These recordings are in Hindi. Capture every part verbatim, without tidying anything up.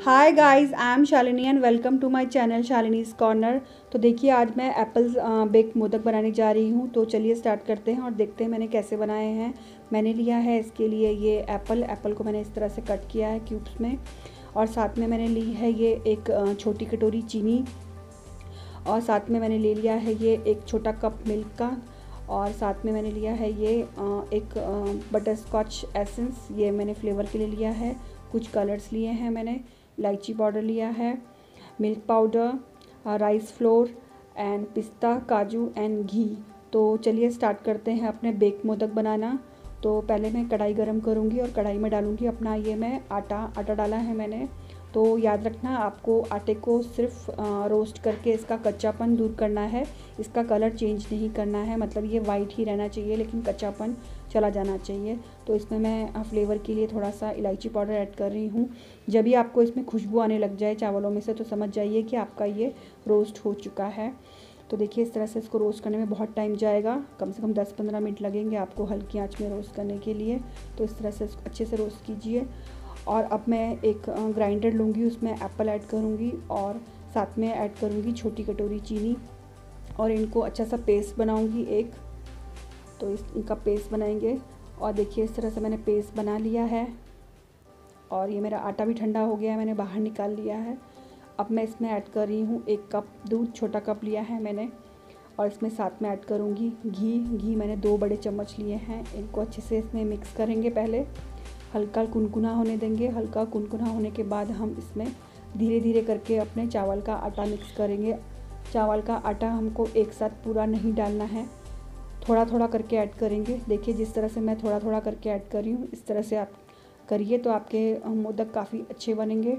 Hi guys, I am Shalini and welcome to my channel Shalini's corner. तो देखिए, आज मैं एप्पल बेक मोदक बनाने जा रही हूँ। तो चलिए स्टार्ट करते हैं और देखते हैं मैंने कैसे बनाए हैं। मैंने लिया है इसके लिए ये एप्पल एप्पल को मैंने इस तरह से कट किया है क्यूब्स में, और साथ में मैंने ली है ये एक छोटी कटोरी चीनी, और साथ में मैंने ले लिया है ये एक छोटा कप मिल्क का, और साथ में मैंने लिया है ये एक बटर स्कॉच एसेंस, ये मैंने फ्लेवर के लिए लिया है। कुछ कलर्स लिए हैं मैंने, इलायची पाउडर लिया है, milk powder, rice flour and पिस्ता, काजू एंड घी। तो चलिए स्टार्ट करते हैं अपने बेक मोदक बनाना। तो पहले मैं कढ़ाई गरम करूंगी और कढ़ाई में डालूंगी अपना ये मैं आटा आटा डाला है मैंने। तो याद रखना, आपको आटे को सिर्फ रोस्ट करके इसका कच्चापन दूर करना है, इसका कलर चेंज नहीं करना है। मतलब ये वाइट ही रहना चाहिए लेकिन कच्चापन चला जाना चाहिए। तो इसमें मैं फ्लेवर के लिए थोड़ा सा इलायची पाउडर ऐड कर रही हूँ। जब भी आपको इसमें खुशबू आने लग जाए चावलों में से, तो समझ जाइए कि आपका ये रोस्ट हो चुका है। तो देखिए, इस तरह से इसको रोस्ट करने में बहुत टाइम जाएगा, कम से कम दस पंद्रह मिनट लगेंगे आपको हल्की आंच में रोस्ट करने के लिए। तो इस तरह से इसको अच्छे से रोस्ट कीजिए। और अब मैं एक ग्राइंडर लूँगी, उसमें एप्पल ऐड करूँगी और साथ में ऐड करूँगी छोटी कटोरी चीनी, और इनको अच्छा सा पेस्ट बनाऊँगी एक। तो इस इनका पेस्ट बनाएंगे, और देखिए इस तरह से मैंने पेस्ट बना लिया है। और ये मेरा आटा भी ठंडा हो गया है, मैंने बाहर निकाल लिया है। अब मैं इसमें ऐड कर रही हूँ एक कप दूध, छोटा कप लिया है मैंने, और इसमें साथ में ऐड करूँगी घी घी मैंने दो बड़े चम्मच लिए हैं। इनको अच्छे से इसमें मिक्स करेंगे, पहले हल्का कुनकुना होने देंगे। हल्का कुनकुना होने के बाद हम इसमें धीरे धीरे करके अपने चावल का आटा मिक्स करेंगे। चावल का आटा हमको एक साथ पूरा नहीं डालना है, थोड़ा थोड़ा करके ऐड करेंगे। देखिए, जिस तरह से मैं थोड़ा थोड़ा करके ऐड कर रही हूँ, इस तरह से आप करिए तो आपके मोदक काफ़ी अच्छे बनेंगे।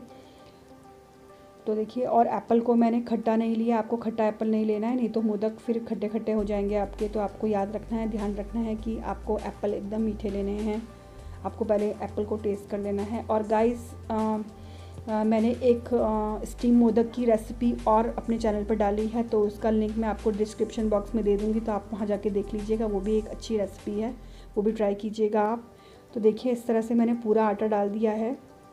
तो देखिए, और एप्पल को मैंने खट्टा नहीं लिया, आपको खट्टा एप्पल नहीं लेना है, नहीं तो मोदक फिर खट्टे खट्टे हो जाएंगे आपके। तो आपको याद रखना है, ध्यान रखना है कि आपको एप्पल एकदम मीठे लेने हैं। आपको पहले एप्पल को टेस्ट कर लेना है। और गाइस, मैंने एक स्टीम मोदक की रेसिपी और अपने चैनल पर डाली है, तो उसका लिंक मैं आपको डिस्क्रिप्शन बॉक्स में दे दूँगी, तो आप वहाँ जाके देख लीजिएगा। वो भी एक अच्छी रेसिपी है, वो भी ट्राई कीजिएगा आप। तो देखिए, इस तरह से मैंने पूरा आटा डाल दिया है,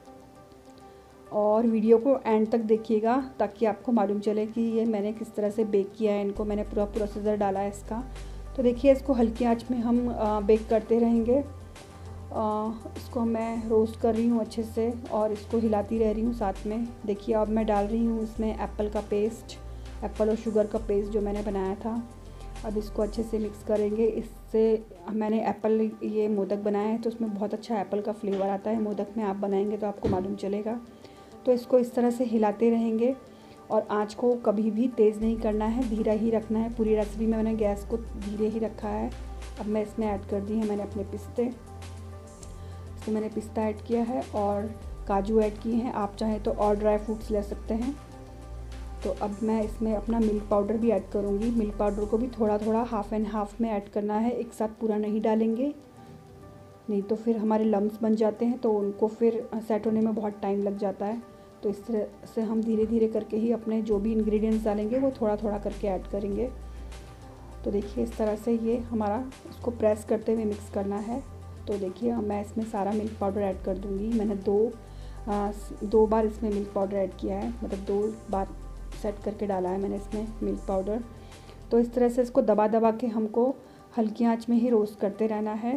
और वीडियो को एंड तक देखिएगा ताकि आपको मालूम चले कि ये मैंने किस तरह से बेक किया है इनको। मैंने पूरा प्रोसीजर डाला है इसका। तो देखिए, इसको हल्की आंच में हम बेक करते रहेंगे। आ, इसको मैं रोस्ट कर रही हूँ अच्छे से, और इसको हिलाती रह रही हूँ साथ में। देखिए, अब मैं डाल रही हूँ इसमें एप्पल का पेस्ट, एप्पल और शुगर का पेस्ट जो मैंने बनाया था। अब इसको अच्छे से मिक्स करेंगे। इससे मैंने एप्पल ये मोदक बनाया है, तो उसमें बहुत अच्छा एप्पल का फ्लेवर आता है मोदक में। आप बनाएंगे तो आपको मालूम चलेगा। तो इसको इस तरह से हिलाते रहेंगे, और आँच को कभी भी तेज़ नहीं करना है, धीरा ही रखना है। पूरी रेसिपी में मैंने गैस को धीरे ही रखा है। अब मैं इसमें ऐड कर दी है मैंने अपने पिस्ते, तो मैंने पिस्ता ऐड किया है और काजू ऐड किए हैं। आप चाहें तो और ड्राई फ्रूट्स ले सकते हैं। तो अब मैं इसमें अपना मिल्क पाउडर भी ऐड करूँगी। मिल्क पाउडर को भी थोड़ा थोड़ा हाफ़ एंड हाफ़ में ऐड करना है, एक साथ पूरा नहीं डालेंगे, नहीं तो फिर हमारे लम्स बन जाते हैं, तो उनको फिर सेट होने में बहुत टाइम लग जाता है। तो इस तरह से हम धीरे धीरे करके ही अपने जो भी इंग्रेडिएंट्स डालेंगे वो थोड़ा थोड़ा करके ऐड करेंगे। तो देखिए, इस तरह से ये हमारा इसको प्रेस करते हुए मिक्स करना है। तो देखिए, मैं इसमें सारा मिल्क पाउडर ऐड कर दूँगी। मैंने दो आ, दो बार इसमें मिल्क पाउडर ऐड किया है, मतलब दो बार सेट करके डाला है मैंने इसमें मिल्क पाउडर। तो इस तरह से इसको दबा दबा के हमको हल्की आंच में ही रोस्ट करते रहना है।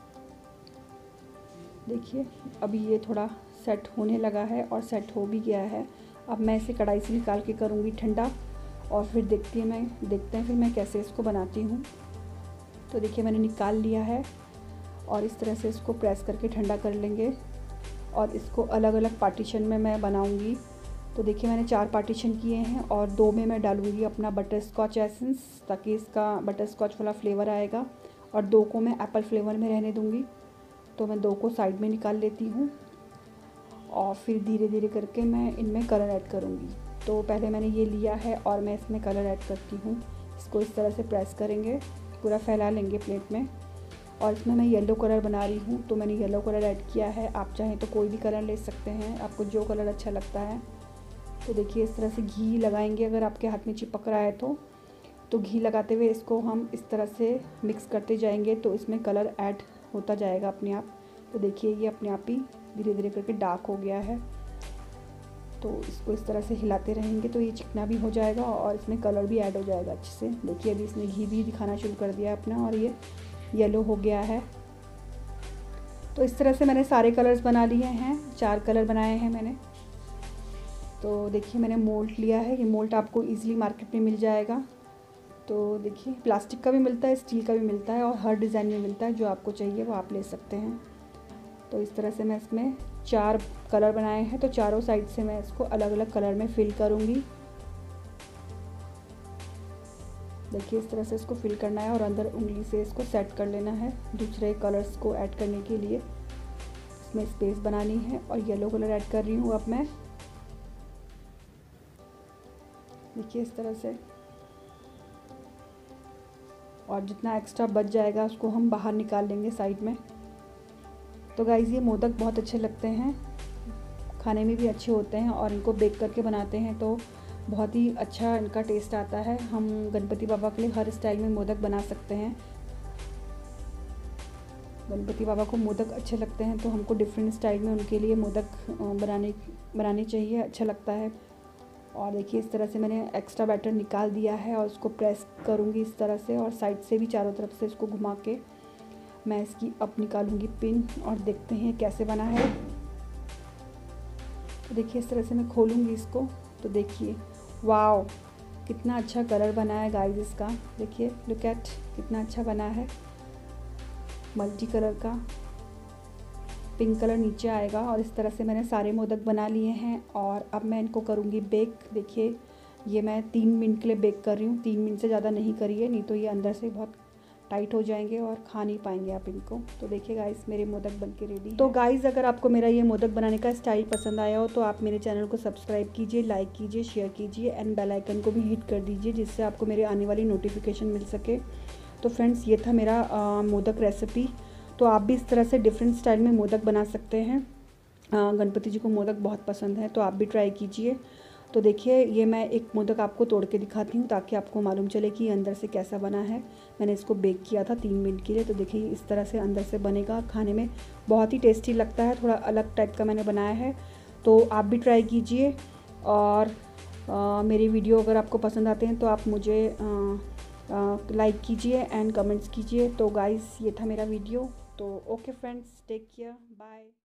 देखिए, अभी ये थोड़ा सेट होने लगा है और सेट हो भी गया है। अब मैं इसे कढ़ाई से निकाल के करूँगी ठंडा, और फिर देखती है मैं देखते हैं फिर मैं कैसे इसको बनाती हूँ। तो देखिए, मैंने निकाल लिया है, और इस तरह से इसको प्रेस करके ठंडा कर लेंगे, और इसको अलग अलग पार्टीशन में मैं बनाऊंगी। तो देखिए, मैंने चार पार्टीशन किए हैं, और दो में मैं डालूंगी अपना बटर स्कॉच एसेंस, ताकि इसका बटर स्कॉच वाला फ्लेवर आएगा, और दो को मैं एप्पल फ्लेवर में रहने दूंगी। तो मैं दो को साइड में निकाल लेती हूँ, और फिर धीरे धीरे करके मैं इनमें कलर ऐड करूँगी। तो पहले मैंने ये लिया है और मैं इसमें कलर ऐड करती हूँ। इसको इस तरह से प्रेस करेंगे, पूरा फैला लेंगे प्लेट में, और इसमें मैं येलो कलर बना रही हूँ, तो मैंने येलो कलर ऐड किया है। आप चाहें तो कोई भी कलर ले सकते हैं, आपको जो कलर अच्छा लगता है। तो देखिए, इस तरह से घी लगाएंगे, अगर आपके हाथ में चिपक रहा है तो तो घी लगाते हुए इसको हम इस तरह से मिक्स करते जाएंगे, तो इसमें कलर ऐड होता जाएगा अपने आप। तो देखिए, ये अपने आप ही धीरे धीरे करके डार्क हो गया है। तो इसको इस तरह से हिलाते रहेंगे तो ये चिकना भी हो जाएगा और इसमें कलर भी ऐड हो जाएगा अच्छे से। देखिए अभी इसने घी भी दिखाना शुरू कर दिया अपना और ये येलो हो गया है। तो इस तरह से मैंने सारे कलर्स बना लिए हैं, चार कलर बनाए हैं मैंने। तो देखिए मैंने मोल्ड लिया है, ये मोल्ड आपको ईज़िली मार्केट में मिल जाएगा। तो देखिए प्लास्टिक का भी मिलता है, स्टील का भी मिलता है और हर डिज़ाइन में मिलता है, जो आपको चाहिए वो आप ले सकते हैं। तो इस तरह से मैं इसमें चार कलर बनाए हैं, तो चारों साइड से मैं इसको अलग अलग कलर में फिल करूँगी। देखिए इस तरह से इसको फिल करना है और अंदर उंगली से इसको सेट कर लेना है दूसरे कलर्स को ऐड करने के लिए। इसमें स्पेस बनानी है और येलो कलर ऐड कर रही हूँ अब मैं। देखिए इस तरह से, और जितना एक्स्ट्रा बच जाएगा उसको हम बाहर निकाल लेंगे साइड में। तो गाइज़ ये मोदक बहुत अच्छे लगते हैं, खाने में भी अच्छे होते हैं और इनको बेक करके बनाते हैं तो बहुत ही अच्छा इनका टेस्ट आता है। हम गणपति बाबा के लिए हर स्टाइल में मोदक बना सकते हैं। गणपति बाबा को मोदक अच्छे लगते हैं तो हमको डिफरेंट स्टाइल में उनके लिए मोदक बनाने बनाने चाहिए, अच्छा लगता है। और देखिए इस तरह से मैंने एक्स्ट्रा बैटर निकाल दिया है और उसको प्रेस करूँगी इस तरह से, और साइड से भी चारों तरफ से इसको घुमा के मैं इसकी अब निकालूंगी पिन और देखते हैं कैसे बना है। तो देखिए इस तरह से मैं खोलूँगी इसको, तो देखिए वाओ कितना अच्छा कलर बना है गाइस इसका। देखिए लुक एट कितना अच्छा बना है, मल्टी कलर का पिंक कलर नीचे आएगा। और इस तरह से मैंने सारे मोदक बना लिए हैं और अब मैं इनको करूँगी बेक। देखिए ये मैं तीन मिनट के लिए बेक कर रही हूँ, तीन मिनट से ज़्यादा नहीं करिए, नहीं तो ये अंदर से बहुत टाइट हो जाएंगे और खा नहीं पाएंगे आप इनको। तो देखिए गाइस मेरे मोदक बनके रेडी है। तो गाइस अगर आपको मेरा ये मोदक बनाने का स्टाइल पसंद आया हो तो आप मेरे चैनल को सब्सक्राइब कीजिए, लाइक कीजिए, शेयर कीजिए एंड बेल आइकन को भी हिट कर दीजिए, जिससे आपको मेरे आने वाली नोटिफिकेशन मिल सके। तो फ्रेंड्स ये था मेरा आ, मोदक रेसिपी। तो आप भी इस तरह से डिफरेंट स्टाइल में मोदक बना सकते हैं। गणपति जी को मोदक बहुत पसंद है तो आप भी ट्राई कीजिए। तो देखिए ये मैं एक मोदक आपको तोड़ के दिखाती हूँ ताकि आपको मालूम चले कि अंदर से कैसा बना है। मैंने इसको बेक किया था तीन मिनट के लिए। तो देखिए इस तरह से अंदर से बनेगा, खाने में बहुत ही टेस्टी लगता है, थोड़ा अलग टाइप का मैंने बनाया है। तो आप भी ट्राई कीजिए और आ, मेरी वीडियो अगर आपको पसंद आते हैं तो आप मुझे लाइक कीजिए एंड कमेंट्स कीजिए। तो गाइस ये था मेरा वीडियो। तो okay friends, take care, bye.